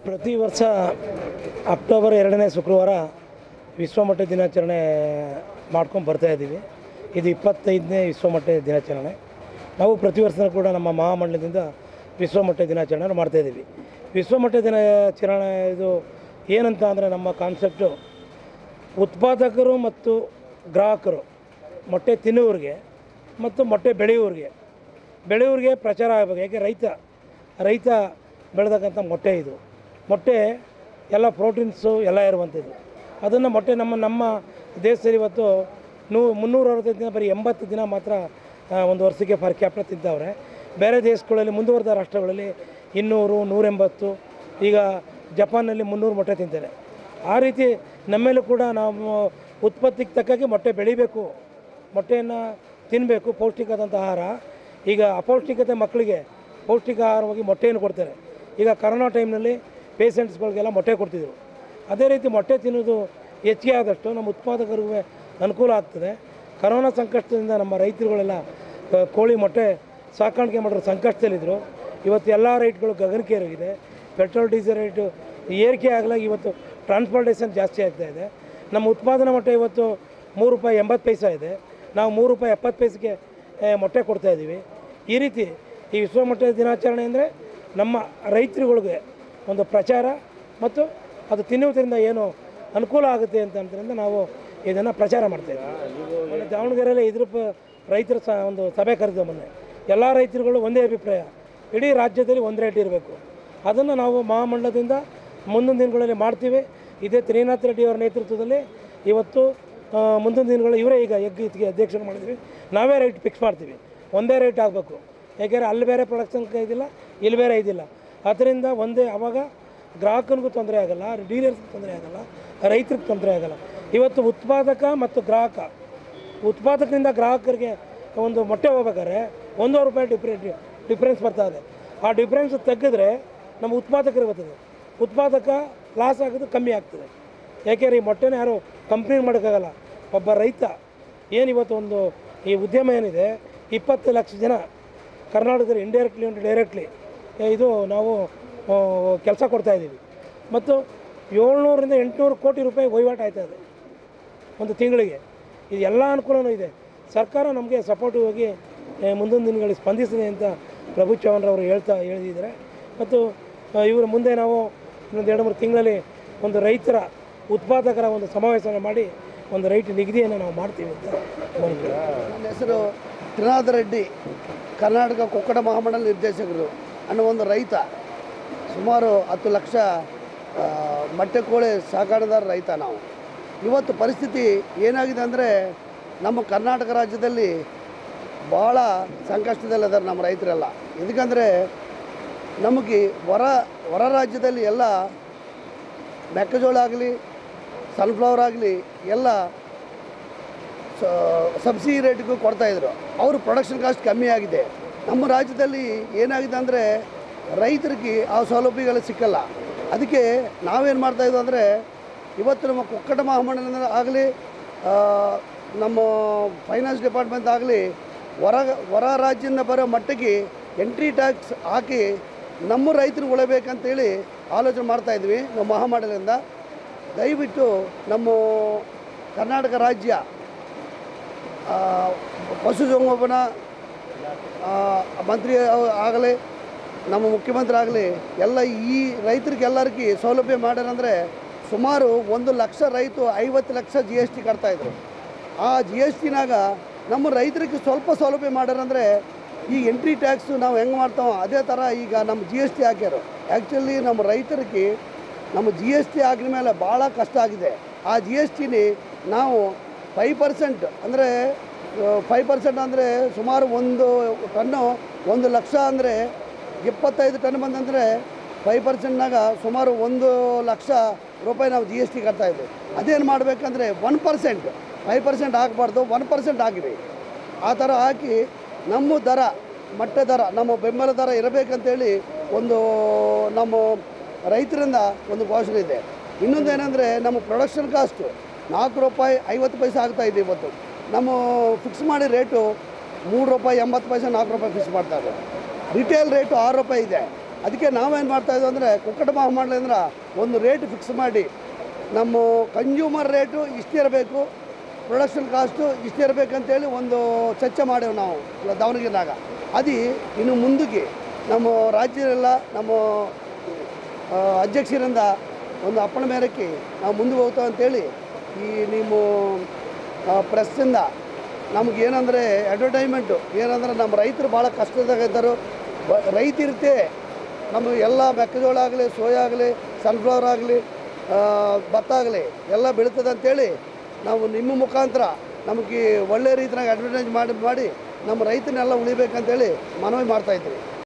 ಪ್ರತಿ ವರ್ಷ ಅಕ್ಟೋಬರ್ 2ನೇ ಶುಕ್ರವಾರ ವಿಶ್ವಮಟ್ಟ ದಿನಾಚರಣೆ ಮಾಡ್ಕೊಂಡು ಬರ್ತಾಯಿದ್ದೀವಿ. ಇದು 25ನೇ ವಿಶ್ವಮಟ್ಟ ದಿನಾಚರಣೆ. ನಾವು ಪ್ರತಿ ವರ್ಷ ಕೂಡ ನಮ್ಮ ಮಹಾಮಂಡಲದಿಂದ ವಿಶ್ವಮಟ್ಟ ದಿನಾಚರಣೆ ಮಾಡ್ತಾಯಿದ್ದೀವಿ. ವಿಶ್ವಮಟ್ಟ ದಿನಾಚರಣೆ ಇದು ಏನಂತ ಅಂದರೆ ನಮ್ಮ ಕಾನ್ಸೆಪ್ಟು ಉತ್ಪಾದಕರು ಮತ್ತು ಗ್ರಾಹಕರು ಮೊಟ್ಟೆ ತಿನ್ನುವರಿಗೆ ಮತ್ತು ಮೊಟ್ಟೆ ಬೆಳೆಯೋರಿಗೆ ಪ್ರಚಾರ ಆಗಬೇಕು. ಯಾಕೆ ರೈತ ಬೆಳೆದಕ್ಕಂಥ ಮೊಟ್ಟೆ ಇದು. ಮೊಟ್ಟೆ ಎಲ್ಲ ಪ್ರೋಟೀನ್ಸು ಎಲ್ಲ ಇರುವಂಥದ್ದು. ಅದನ್ನು ಮೊಟ್ಟೆ ನಮ್ಮ ದೇಶದಲ್ಲಿ ಇವತ್ತು 365 ದಿನ ಬರೀ 80 ದಿನ ಮಾತ್ರ ಒಂದು ವರ್ಷಕ್ಕೆ ಪರ್ ಕ್ಯಾಪಿಟಲ್ ತಿಂತವ್ರೆ. ಬೇರೆ ದೇಶಗಳಲ್ಲಿ ಮುಂದುವರೆದ ರಾಷ್ಟ್ರಗಳಲ್ಲಿ 200, 180, ಈಗ ಜಪಾನಲ್ಲಿ 300 ಮೊಟ್ಟೆ ತಿಂತಾರೆ. ಆ ರೀತಿ ನಮ್ಮೇಲೂ ಕೂಡ ನಾವು ಉತ್ಪತ್ತಿಗೆ ತಕ್ಕಾಗಿ ಮೊಟ್ಟೆ ಬೆಳಿಬೇಕು, ಮೊಟ್ಟೆಯನ್ನು ತಿನ್ನಬೇಕು, ಪೌಷ್ಟಿಕವಾದಂಥ ಆಹಾರ. ಈಗ ಅಪೌಷ್ಟಿಕತೆ ಮಕ್ಕಳಿಗೆ ಪೌಷ್ಟಿಕ ಆಹಾರವಾಗಿ ಮೊಟ್ಟೆಯನ್ನು ಕೊಡ್ತಾರೆ. ಈಗ ಕರೋನಾ ಟೈಮ್ನಲ್ಲಿ ಪೇಷಂಟ್ಸ್ಗಳಿಗೆಲ್ಲ ಮೊಟ್ಟೆ ಕೊಡ್ತಿದ್ರು. ಅದೇ ರೀತಿ ಮೊಟ್ಟೆ ತಿನ್ನೋದು ಹೆಚ್ಚಿಗೆ ಆದಷ್ಟು ನಮ್ಮ ಉತ್ಪಾದಕರಿಗೆ ಅನುಕೂಲ ಆಗ್ತದೆ. ಕರೋನಾ ಸಂಕಷ್ಟದಿಂದ ನಮ್ಮ ರೈತರುಗಳೆಲ್ಲ ಕೋಳಿ ಮೊಟ್ಟೆ ಸಾಕಾಣಿಕೆ ಮಾಡೋರು ಸಂಕಷ್ಟದಲ್ಲಿದ್ದರು. ಇವತ್ತು ಎಲ್ಲ ರೇಟ್ಗಳು ಗಗನಕ್ಕೇರಿದೆ. ಪೆಟ್ರೋಲ್ ಡೀಸೆಲ್ ರೇಟು ಏರಿಕೆ ಆಗಲಾಗಿ ಇವತ್ತು ಟ್ರಾನ್ಸ್ಪೋರ್ಟೇಷನ್ ಜಾಸ್ತಿ ಆಗ್ತಾಯಿದೆ. ನಮ್ಮ ಉತ್ಪಾದನಾ ಮೊಟ್ಟೆ ಇವತ್ತು ₹3.80 ಇದೆ. ನಾವು ₹3.70 ಮೊಟ್ಟೆ ಕೊಡ್ತಾಯಿದ್ದೀವಿ. ಈ ರೀತಿ ಈ ವಿಶ್ವಮಟ್ಟ ದಿನಾಚರಣೆ ಅಂದರೆ ನಮ್ಮ ರೈತರುಗಳಿಗೆ ಒಂದು ಪ್ರಚಾರ ಮತ್ತು ಅದು ತಿನ್ನುವುದರಿಂದ ಏನು ಅನುಕೂಲ ಆಗುತ್ತೆ ಅಂತಂದ್ರಿಂದ ನಾವು ಇದನ್ನು ಪ್ರಚಾರ ಮಾಡ್ತಾಯಿದ್ದೀವಿ. ದಾವಣಗೆರೆಯಲ್ಲಿ ರೈತರ ಒಂದು ಸಭೆ ಕರೆದ ಮೊನ್ನೆ ಎಲ್ಲ ರೈತರುಗಳು ಒಂದೇ ಅಭಿಪ್ರಾಯ, ಇಡೀ ರಾಜ್ಯದಲ್ಲಿ ಒಂದು ರೇಟ್ ಇರಬೇಕು. ಅದನ್ನು ನಾವು ಮಹಾಮಂಡಲದಿಂದ ಮುಂದಿನ ದಿನಗಳಲ್ಲಿ ಮಾಡ್ತೀವಿ. ಇದೇ ತ್ರಿನಾಥ್ ರೆಡ್ಡಿ ಅವರ ನೇತೃತ್ವದಲ್ಲಿ ಇವತ್ತು ಮುಂದಿನ ದಿನಗಳು ಇವರೇ ಈಗ ಇದಕ್ಕೆ ಅಧ್ಯಕ್ಷರು ಮಾಡಿದ್ವಿ. ನಾವೇ ರೇಟ್ ಫಿಕ್ಸ್ ಮಾಡ್ತೀವಿ. ಒಂದೇ ರೇಟ್ ಆಗಬೇಕು. ಯಾಕೆಂದರೆ ಅಲ್ಲಿ ಬೇರೆ ಪ್ರೊಡಕ್ಷನ್ ಇದಿಲ್ಲ, ಇಲ್ಲಿ ಬೇರೆ ಇದಿಲ್ಲ. ಅದರಿಂದ ಒಂದೇ ಆವಾಗ ಗ್ರಾಹಕನಿಗೂ ತೊಂದರೆ ಆಗಲ್ಲ, ಡೀಲರ್ಸ್ಗೂ ತೊಂದರೆ ಆಗಲ್ಲ, ರೈತರಿಗೆ ತೊಂದರೆ ಆಗಲ್ಲ. ಇವತ್ತು ಉತ್ಪಾದಕ ಮತ್ತು ಉತ್ಪಾದಕರಿಂದ ಗ್ರಾಹಕರಿಗೆ ಒಂದು ಮೊಟ್ಟೆ ಹೋಗ್ಬೇಕಾದ್ರೆ ₹1 ಡಿಫ್ರೆನ್ಸ್ ಬರ್ತಾ ಇದೆ. ಆ ಡಿಫ್ರೆನ್ಸ್ ತೆಗೆದ್ರೆ ನಮ್ಮ ಉತ್ಪಾದಕರಿಗೆ ಬರ್ತದೆ. ಉತ್ಪಾದಕ ಲಾಸ್ ಆಗೋದು ಕಮ್ಮಿ ಆಗ್ತದೆ. ಯಾಕೆಂದರೆ ಈ ಮೊಟ್ಟೆನ ಯಾರು ಕಂಪ್ನಿ ಮಾಡೋಕ್ಕಾಗಲ್ಲ. ಒಬ್ಬ ರೈತ ಏನಿವತ್ತು ಒಂದು ಈ ಉದ್ಯಮ ಏನಿದೆ 20 ಲಕ್ಷ ಜನ ಕರ್ನಾಟಕದಲ್ಲಿ ಇಂಡೈರೆಕ್ಟ್ಲಿ ಮತ್ತು ಡೈರೆಕ್ಟ್ಲಿ ಇದು ನಾವು ಕೆಲಸ ಕೊಡ್ತಾಯಿದ್ದೀವಿ. ಮತ್ತು 700ರಿಂದ 800 ಕೋಟಿ ರೂಪಾಯಿ ವಹಿವಾಟು ಆಯ್ತಾಯಿದೆ ಒಂದು ತಿಂಗಳಿಗೆ. ಇದು ಎಲ್ಲ ಅನುಕೂಲವೂ ಇದೆ. ಸರ್ಕಾರ ನಮಗೆ ಸಪೋರ್ಟಿವ್ ಆಗಿ ಮುಂದಿನ ದಿನಗಳಲ್ಲಿ ಸ್ಪಂದಿಸಿದೆ ಅಂತ ಪ್ರಭು ಚವ್ಹಾಣ್ರವರು ಹೇಳಿದ್ದಾರೆ. ಮತ್ತು ಇವರು ಮುಂದೆ ನಾವು ಇನ್ನೊಂದು 2-3 ತಿಂಗಳಲ್ಲಿ ಒಂದು ರೈತರ ಉತ್ಪಾದಕರ ಒಂದು ಸಮಾವೇಶನ ಮಾಡಿ ಒಂದು ರೈಟ್ ನಿಗದಿಯನ್ನು ನಾವು ಮಾಡ್ತೀವಿ ಅಂತ ಬಂದರು. ನನ್ನ ಹೆಸರು ತ್ರಿನಾಥ್ ರೆಡ್ಡಿ, ಕರ್ನಾಟಕ ಕುಕ್ಕಟ ಮಹಾಮಂಡಲ ನಿರ್ದೇಶಕರು ಅನ್ನೋ ಒಂದು ರೈತ. ಸುಮಾರು 10 ಲಕ್ಷ ಮೊಟ್ಟೆ ಕೋಳಿ ಸಾಕಾಣಿಕೆದಾರ ರೈತ ನಾವು. ಇವತ್ತು ಪರಿಸ್ಥಿತಿ ಏನಾಗಿದೆ ಅಂದರೆ ನಮ್ಮ ಕರ್ನಾಟಕ ರಾಜ್ಯದಲ್ಲಿ ಭಾಳ ಸಂಕಷ್ಟದಲ್ಲಿದ್ದಾರೆ ನಮ್ಮ ರೈತರೆಲ್ಲ. ಇದಕ್ಕಂದರೆ ನಮಗೆ ಹೊರ ರಾಜ್ಯದಲ್ಲಿ ಎಲ್ಲ ಮೆಕ್ಕೆಜೋಳ ಆಗಲಿ, ಸನ್ಫ್ಲವರ್ ಆಗಲಿ ಎಲ್ಲ ಸಬ್ಸಿಡಿ ರೇಟ್ಗೂ ಕೊಡ್ತಾಯಿದ್ರು. ಅವರು ಪ್ರೊಡಕ್ಷನ್ ಕಾಸ್ಟ್ ಕಮ್ಮಿ ಆಗಿದೆ. ನಮ್ಮ ರಾಜ್ಯದಲ್ಲಿ ಏನಾಗಿದೆ ಅಂದರೆ ರೈತರಿಗೆ ಆ ಸೌಲಭ್ಯಗಳು ಸಿಕ್ಕಲ್ಲ. ಅದಕ್ಕೆ ನಾವೇನು ಮಾಡ್ತಾಯಿದ್ವು ಅಂದರೆ ಇವತ್ತು ನಮ್ಮ ಕುಕ್ಕಟ ಮಹಾಮಂಡಲದಿಂದ ಆಗಲಿ, ನಮ್ಮ ಫೈನಾನ್ಸ್ ಡಿಪಾರ್ಟ್ಮೆಂಟ್ ಆಗಲಿ ಹೊರ ರಾಜ್ಯದಿಂದ ಬರೋ ಮಟ್ಟಿಗೆ ಎಂಟ್ರಿ ಟ್ಯಾಕ್ಸ್ ಹಾಕಿ ನಮ್ಮ ರೈತರು ಉಳಬೇಕಂತೇಳಿ ಆಲೋಚನೆ ಮಾಡ್ತಾಯಿದ್ವಿ. ನಮ್ಮ ಮಹಾಮಂಡಲದಿಂದ ದಯವಿಟ್ಟು ನಮ್ಮ ಕರ್ನಾಟಕ ರಾಜ್ಯ ಪಶುಸಂಗೋಪನಾ ಮಂತ್ರಿ ಆಗಲಿ, ನಮ್ಮ ಮುಖ್ಯಮಂತ್ರಿ ಆಗಲಿ ಎಲ್ಲ ಈ ರೈತರಿಗೆಲ್ಲರಿಗೆ ಸೌಲಭ್ಯ ಮಾಡ್ಯಾರಂದರೆ ಸುಮಾರು 1 ಲಕ್ಷ ರೈತ 50 ಲಕ್ಷ GST ಕಟ್ತಾಯಿದ್ರು. ಆ GSTನಾಗ ನಮ್ಮ ರೈತರಿಗೆ ಸ್ವಲ್ಪ ಸೌಲಭ್ಯ ಮಾಡ್ಯಾರಂದರೆ ಈ ಎಂಟ್ರಿ ಟ್ಯಾಕ್ಸು ನಾವು ಹೆಂಗೆ ಮಾಡ್ತಾವೋ ಅದೇ ಥರ ಈಗ ನಮ್ಮ GST ಹಾಕ್ಯಾರು. ಆ್ಯಕ್ಚುಲಿ ನಮ್ಮ ರೈತರಿಗೆ ನಮ್ಮ GST ಹಾಕಿದ ಮೇಲೆ ಭಾಳ ಕಷ್ಟ ಆಗಿದೆ. ಆ GSTನಿ ನಾವು 5% ಅಂದರೆ 5% ಅಂದರೆ ಸುಮಾರು 1 ಟನ್ನು 1 ಲಕ್ಷ ಅಂದರೆ 25 ಟನ್ ಬಂದಂದರೆ 5%ನಾಗ ಸುಮಾರು 1 ಲಕ್ಷ ರೂಪಾಯಿ ನಾವು GST ಕಟ್ತಾಯಿದ್ವಿ. ಅದೇನು ಮಾಡಬೇಕಂದ್ರೆ 1%, 5% ಹಾಕಬಾರ್ದು, 1% ಹಾಕಿರಿ. ಆ ಥರ ಹಾಕಿ ನಮ್ಮ ದರ ಮೊಟ್ಟೆ ದರ ನಮ್ಮ ಬೆಂಬಲ ದರ ಇರಬೇಕಂತೇಳಿ ಒಂದು ನಮ್ಮ ರೈತರಿಂದ ಒಂದು ಘೋಷಣೆ ಇದೆ. ಇನ್ನೊಂದು ಏನಂದರೆ ನಮ್ಮ ಪ್ರೊಡಕ್ಷನ್ ಕಾಸ್ಟು ₹4.50 ಆಗ್ತಾಯಿದೆ. ಇವತ್ತು ನಮ್ಮ ಫಿಕ್ಸ್ ಮಾಡಿ ರೇಟು ₹3.80, ₹4 ಫಿಕ್ಸ್ ಮಾಡ್ತಾರೆ. ರಿಟೇಲ್ ರೇಟು ₹6 ಇದೆ. ಅದಕ್ಕೆ ನಾವೇನು ಮಾಡ್ತಾಯಿದ್ವಿ ಅಂದರೆ ಕುಕ್ಕಟ ಮಹಾಮಂಡಲ ಅಂದ್ರೆ ಒಂದು ರೇಟ್ ಫಿಕ್ಸ್ ಮಾಡಿ ನಮ್ಮ ಕನ್ಸ್ಯೂಮರ್ ರೇಟು ಇಷ್ಟಿರಬೇಕು, ಪ್ರೊಡಕ್ಷನ್ ಕಾಸ್ಟು ಇಷ್ಟಿರಬೇಕಂತೇಳಿ ಒಂದು ಚರ್ಚೆ ಮಾಡೇವು ನಾವು ದಾವಣಗೆರೆನಾಗ. ಅದು ಇನ್ನು ಮುಂದಕ್ಕೆ ನಮ್ಮ ರಾಜ್ಯದೆಲ್ಲ ನಮ್ಮ ಅಧ್ಯಕ್ಷರಿಂದ ಒಂದು ಅಪ್ಪಣೆ ಮೇರೆಗೆ ನಾವು ಮುಂದೆ ಹೋಗ್ತಾವೆ ಅಂತೇಳಿ ಈ ನಿಮ್ಮ ಪ್ರೆಸ್ಸಿಂದ ನಮಗೇನಂದರೆ ಅಡ್ವರ್ಟೈಸ್ಮೆಂಟು ಏನಂದ್ರೆ ನಮ್ಮ ರೈತರು ಭಾಳ ಕಷ್ಟದಾಗ ಇದ್ದರು. ರೈತರಿರ್ತೆ ನಮಗೆ ಎಲ್ಲ ಮೆಕ್ಕೆಜೋಳ ಆಗಲಿ, ಸೋಯಾ ಆಗಲಿ, ಸನ್ಫ್ಲವರ್ ಆಗಲಿ, ಭತ್ತ ಆಗಲಿ ಎಲ್ಲ ಬೆಳೀತದೆ ಅಂತೇಳಿ ನಾವು ನಿಮ್ಮ ಮುಖಾಂತರ ನಮಗೆ ಒಳ್ಳೆಯ ರೀತಿಯಾಗಿ ಅಡ್ವರ್ಟೈಸ್ ಮಾಡಿ ನಮ್ಮ ರೈತನೆಲ್ಲ ಉಳಿಬೇಕಂತೇಳಿ ಮನವಿ ಮಾಡ್ತಾಯಿದ್ವಿ.